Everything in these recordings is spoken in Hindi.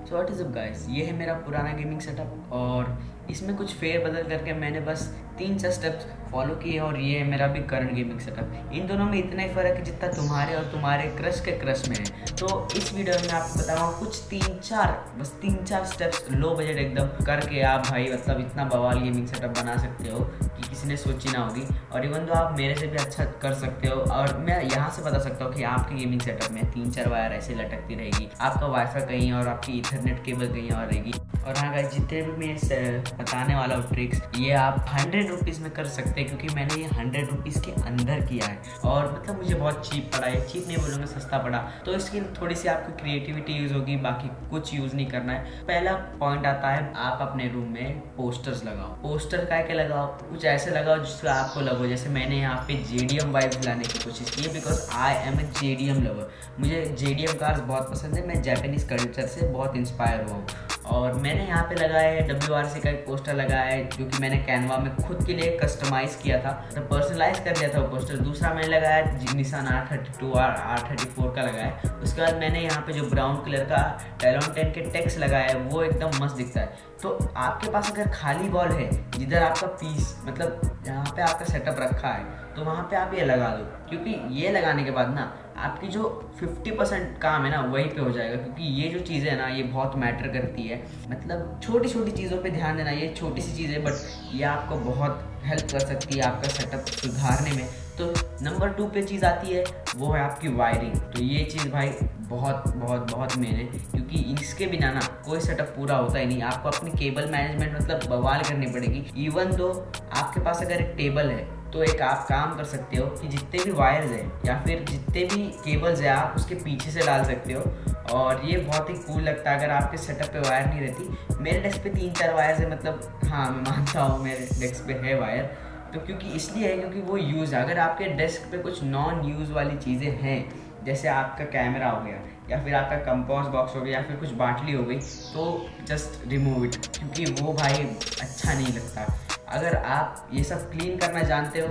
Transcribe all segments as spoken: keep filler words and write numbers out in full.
So what is up guys, ये है मेरा पुराना गेमिंग सेटअप और इसमें कुछ फेर बदल करके मैंने बस तीन चार स्टेप्स फॉलो किए और ये है मेरा भी करंट गेमिंग सेटअप। इन दोनों में इतना ही फ़र्क है जितना तुम्हारे और तुम्हारे क्रश के क्रश में है। तो इस वीडियो में आपको बताऊँगा कुछ तीन चार बस तीन चार स्टेप्स लो बजट एकदम करके आप भाई मतलब इतना बवाल गेमिंग सेटअप बना सकते हो कि किसी ने सोची ना होगी। और इवन दो आप मेरे से भी अच्छा कर सकते हो और मैं यहाँ से बता सकता हूँ कि आपके गेमिंग सेटअप में तीन चार वायर ऐसे लटकती रहेगी, आपका वाईफाई कहीं और आपकी ईथरनेट केबल कहीं और रहेगी। और हाँ गाइस, जितने भी मैं बताने वाला हूँ ट्रिक्स ये आप हंड्रेड रुपीज़ में कर सकते हैं क्योंकि मैंने ये हंड्रेड रुपीज़ के अंदर किया है और मतलब मुझे बहुत चीप पड़ा है। चीप नहीं बोलूँगा, सस्ता पड़ा। तो इसकी थोड़ी सी आपकी क्रिएटिविटी यूज़ होगी, बाकी कुछ यूज़ नहीं करना है। पहला पॉइंट आता है, आप अपने रूम में पोस्टर्स लगाओ। पोस्टर क्या क्या लगाओ, कुछ ऐसे लगाओ जिसका आपको लगो। जैसे मैंने यहाँ पे जेडीएम वाइब्स लाने की कोशिश की है because I am a JDM lover. मुझे जेडीएम कार्स बहुत पसंद है, मैं जापानीज कल्चर से बहुत इंस्पायर हुआ हूँ। और मैंने यहाँ पे लगाया है डब्ल्यू आर सी का एक पोस्टर लगाया है जो कि मैंने कैनवा में खुद के लिए कस्टमाइज़ किया था, तो पर्सनलाइज कर दिया था वो पोस्टर। दूसरा मैंने लगाया निशान आर थर्टी टू और आर थर्टी फोर का लगाया। उसके बाद मैंने यहाँ पे जो ब्राउन कलर का टैलोन टेन के टेक्स्ट लगाया है वो एकदम मस्त दिखता है। तो आपके पास अगर खाली वॉल है जिधर आपका पीस मतलब जहाँ पे आपका सेटअप रखा है तो वहाँ पे आप ये लगा दो, क्योंकि ये लगाने के बाद ना आपकी जो फिफ्टी परसेंट काम है ना वहीं पे हो जाएगा। क्योंकि ये जो चीज़ें है ना ये बहुत मैटर करती है, मतलब छोटी छोटी चीज़ों पे ध्यान देना। ये छोटी सी चीज़ है बट ये आपको बहुत हेल्प कर सकती है आपका सेटअप सुधारने में। तो नंबर टू पे चीज़ आती है वो है आपकी वायरिंग। तो ये चीज़ भाई बहुत बहुत बहुत मेन है क्योंकि इसके बिना ना कोई सेटअप पूरा होता ही नहीं। आपको अपनी केबल मैनेजमेंट मतलब बवाल करनी पड़ेगी। इवन दो आपके पास अगर एक टेबल है तो एक आप काम कर सकते हो कि जितने भी वायर्स हैं या फिर जितने भी केबल्स हैं आप उसके पीछे से डाल सकते हो और ये बहुत ही कूल लगता है अगर आपके सेटअप पे वायर नहीं रहती। मेरे डेस्क पे तीन चार वायर्स है, मतलब हाँ मैं मानता हूँ मेरे डेस्क पे है वायर, तो क्योंकि इसलिए है क्योंकि वो यूज़ है। अगर आपके डेस्क पे कुछ नॉन यूज़ वाली चीज़ें हैं जैसे आपका कैमरा हो गया या फिर आपका कंपास बॉक्स हो गया या फिर कुछ बाटली हो गई तो जस्ट रिमूव इट, क्योंकि वो भाई अच्छा नहीं लगता। अगर आप ये सब क्लीन करना जानते हो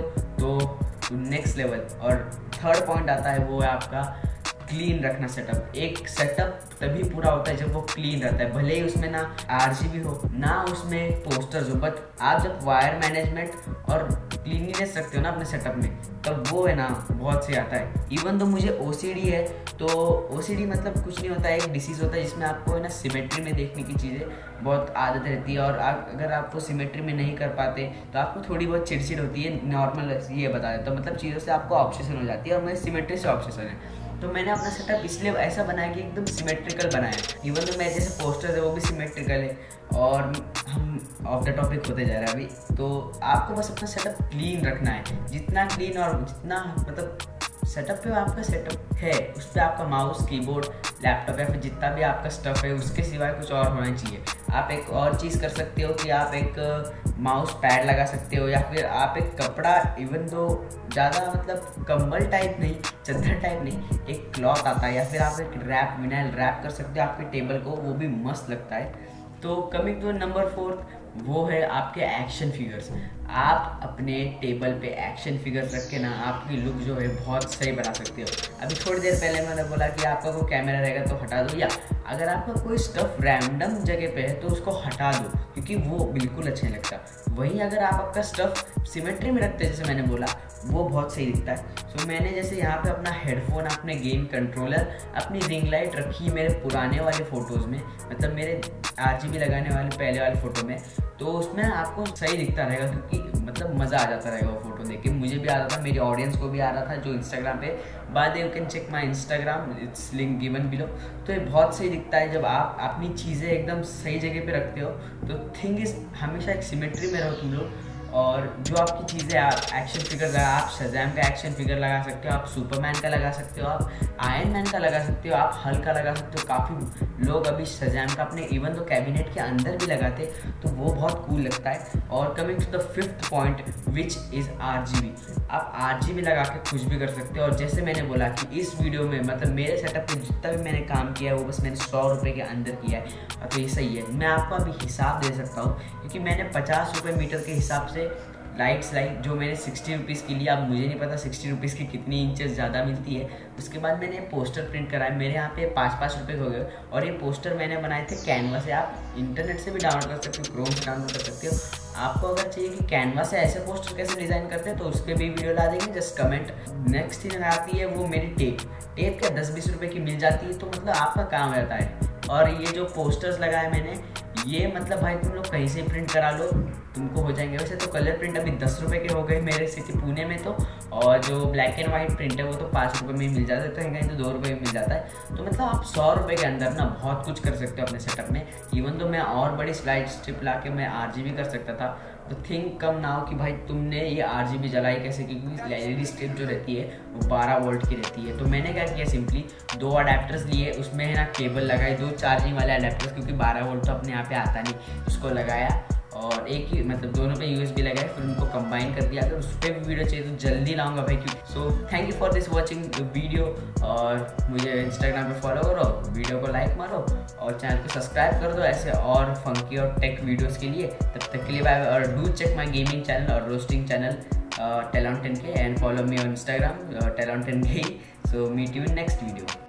तो नेक्स्ट लेवल। और थर्ड पॉइंट आता है वो है आपका क्लीन रखना सेटअप। एक सेटअप तभी पूरा होता है जब वो क्लीन रहता है, भले ही उसमें ना आरजीबी हो ना उसमें पोस्टर्स हो, बट आप जब वायर मैनेजमेंट और क्लीनिनेस रखते हो ना अपने सेटअप में तब वो है ना बहुत सही आता है। इवन तो मुझे ओसीडी है तो ओसीडी मतलब कुछ नहीं होता है, एक डिसीज़ होता है जिसमें आपको है ना सिमेट्री में देखने की चीज़ें बहुत आदत रहती है और आप अगर आपको सिमेट्री में नहीं कर पाते तो आपको थोड़ी बहुत चिड़चिड़ होती है। नॉर्मल ये बता देता हूँ, मतलब चीज़ों से आपको ऑब्सेशन हो जाती है और मुझे सिमेट्री से ऑब्सेशन है। तो मैंने अपना सेटअप इसलिए ऐसा बनाया कि एकदम सिमेट्रिकल बनाया। इवन तो मेरे जैसे पोस्टर्स है वो भी सिमेट्रिकल है। और हम ऑफ द टॉपिक होते जा रहे हैं अभी, तो आपको बस अपना सेटअप क्लीन रखना है। जितना क्लीन और जितना मतलब सेटअप पे आपका सेटअप है उस पर आपका माउस कीबोर्ड लैपटॉप या फिर जितना भी आपका स्टफ़ है उसके सिवाय कुछ और होना चाहिए। आप एक और चीज़ कर सकते हो कि आप एक माउस पैड लगा सकते हो या फिर आप एक कपड़ा, इवन दो ज़्यादा मतलब कंबल टाइप नहीं, चादर टाइप नहीं, एक क्लॉथ आता है या फिर आप एक रैप विनाइल रैप कर सकते हो आपके टेबल को, वो भी मस्त लगता है। तो कमिंग टू नंबर फोर्थ वो है आपके एक्शन फिगर्स। आप अपने टेबल पे एक्शन फिगर्स रख के ना आपकी लुक जो है बहुत सही बना सकते हो। अभी थोड़ी देर पहले मैंने बोला कि आपका कोई कैमरा रहेगा तो हटा दो, या अगर आपका कोई स्टफ़ रैंडम जगह पे है तो उसको हटा दो क्योंकि वो बिल्कुल अच्छा नहीं लगता। वहीं अगर आप आपका स्टफ़ सिमेट्री में रखते हैं जैसे मैंने बोला वो बहुत सही दिखता है। सो मैंने जैसे यहाँ पे अपना हेडफोन, अपने गेम कंट्रोलर, अपनी रिंग लाइट रखी है मेरे पुराने वाले फ़ोटोज़ में, मतलब मेरे आरजीबी लगाने वाले पहले वाले फ़ोटो में, तो उसमें आपको सही दिखता रहेगा क्योंकि मतलब मज़ा आ जाता रहेगा वो फोटो देख के। मुझे भी आ रहा था, मेरी ऑडियंस को भी आ रहा था जो इंस्टाग्राम पे। But you can check my Instagram, it's link given below. तो ये बहुत सही दिखता है जब आप अपनी चीज़ें एकदम सही जगह पे रखते हो। तो थिंग इज हमेशा एक सिमेट्री में रहो तुम लोग। और जो आपकी चीज़ें आप एक्शन फिगर लगा, आप शज़ैम का एक्शन फिगर लगा सकते हो, आप सुपरमैन का लगा सकते हो, आप आयरन मैन का लगा सकते हो, आप हल्क का लगा सकते हो। काफ़ी लोग अभी शज़ैम का अपने इवन तो कैबिनेट के अंदर भी लगाते तो वो बहुत कूल लगता है। और coming to the fifth point which is RGB. आप आरजीबी लगा के कुछ भी कर सकते हो। और जैसे मैंने बोला कि इस वीडियो में मतलब मेरे सेटअप पे जितना भी मैंने काम किया है वो बस मैंने सौ रुपये के अंदर किया है। तो ये सही है, मैं आपको अभी हिसाब दे सकता हूँ क्योंकि मैंने पचास रुपये मीटर के हिसाब से लाइट्स लाइट जो मैंने सिक्सटी रुपीज़ की ली, अब मुझे नहीं पता सिक्सटी रुपीज़ की कितनी इंचेस ज़्यादा मिलती है। उसके बाद मैंने पोस्टर प्रिंट कराए, मेरे यहाँ पे पाँच पाँच रुपये हो गए। और ये पोस्टर मैंने बनाए थे कैनवा से, आप इंटरनेट से भी डाउनलोड कर सकते हो, क्रोम से डाउनलोड कर सकते हो। आपको अगर चाहिए कि कैनवा से ऐसे पोस्टर कैसे डिज़ाइन करते हैं तो उस पर भी वीडियो ला देंगे, जस्ट कमेंट। नेक्स्ट चीज़ आती है वो मेरी टेप। टेप क्या दस बीस रुपये की मिल जाती है, तो मतलब आपका काम रहता है। और ये जो पोस्टर्स लगाए मैंने, ये मतलब भाई तुम लोग कहीं से प्रिंट करा लो, तुमको हो जाएंगे। वैसे तो कलर प्रिंट अभी दस रुपये के हो गए मेरे सिटी पुणे में तो, और जो ब्लैक एंड वाइट प्रिंट है वो तो पाँच रुपये में ही मिल जाता है, तो कहीं कहीं तो दो रुपये में मिल जाता है। तो मतलब आप सौ रुपये के अंदर ना बहुत कुछ कर सकते हो अपने सेटअप में। इवन तो मैं और बड़ी स्लाइड स्ट्रिप ला के मैं आर जी बी कर सकता था, तो थिंक कम नाउ कि भाई तुमने ये आर जी बी जलाई कैसे, क्योंकि एल ई डी स्ट्रिप जो रहती है वो बारह वोल्ट की रहती है। तो मैंने क्या किया, सिंपली दो अडेप्टर्स लिए, उसमें है ना केबल लगाई, दो चार्जिंग वाले अडेप्टर्स, क्योंकि बारह वोल्ट तो अपने यहाँ पे आता नहीं, उसको लगाया और एक ही मतलब दोनों पे यू एस बी लगाए, फिर उनको कंबाइन कर दिया। अगर उस पर भी वीडियो चाहिए तो जल्दी लाऊंगा भाई, क्योंकि so thank you for this watching video. और मुझे इंस्टाग्राम पे फॉलो करो, वीडियो को लाइक मारो और चैनल को सब्सक्राइब कर दो ऐसे और फंकी और टेक वीडियोस के लिए। तब तक के लिए बाय, और do check my gaming channel और roasting channel tail on ten K, and follow me on Instagram tail on ten K. So meet you in next video.